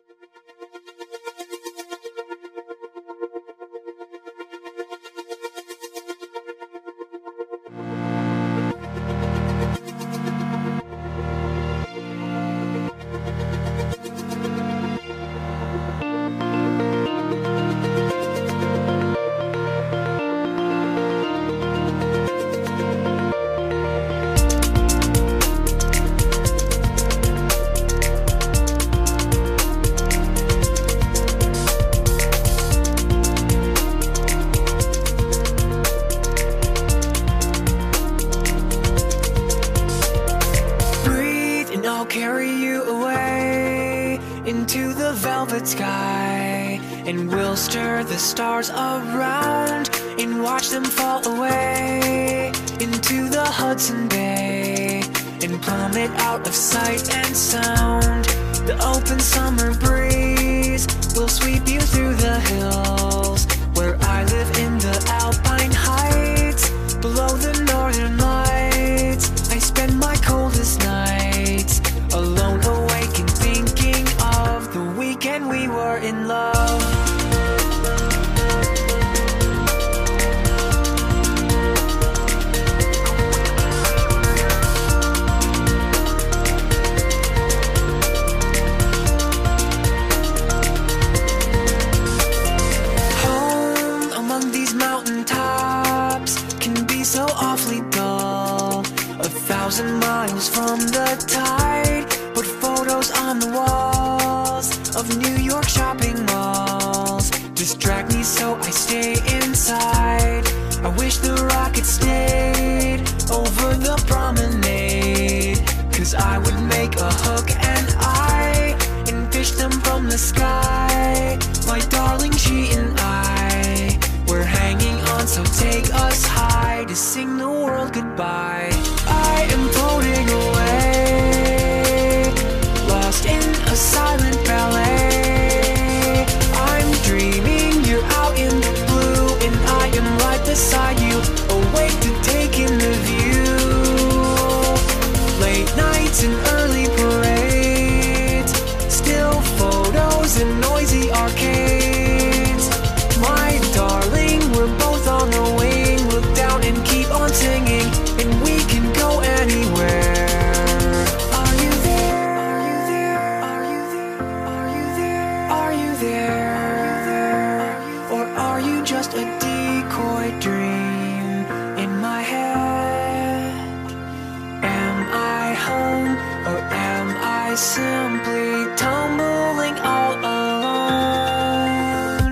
Carry you away into the velvet sky, and we'll stir the stars around and watch them fall away into the Hudson Bay and plummet out of sight and sound. The open summer breeze will sweep you through the hills where I live in the Alpine Heights. Below the northern lights, I spend my coldest nights alone, awake and thinking of the weekend we were in love. Home among these mountaintops can be so awfully dull. 1,000 miles from the tide, put photos on the walls of New York shopping malls. Distract me so I stay inside. I wish the rocket stayed over the promenade, 'cause I would make a hook and eye and fish them from the sky. My darling, she and I, we're hanging on, so take us high to sing the world goodbye. I am floating away, lost in a silent ballet. I'm dreaming you're out in the blue, and I am right beside you, awake to take in the view. Late nights and early parades, still photos and noisy arcades. My darling, we're both on the wing. Look down and keep on singing, and we can go anywhere. Are you there? Are you there? Are you there? Are you there? Are you there? Or are you just a decoy dream in my head? Am I home, or am I simply tumbling all alone?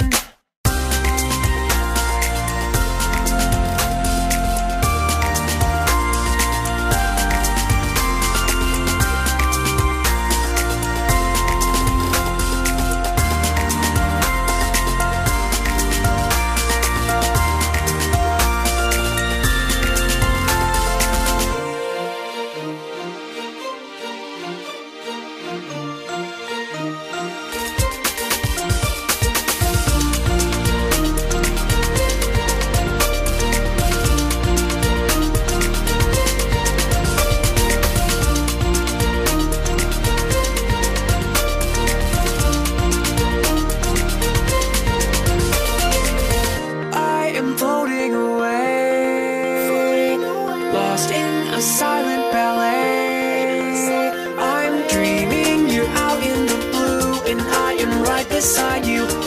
Floating away, lost in a silent ballet. I'm dreaming you're out in the blue, and I am right beside you,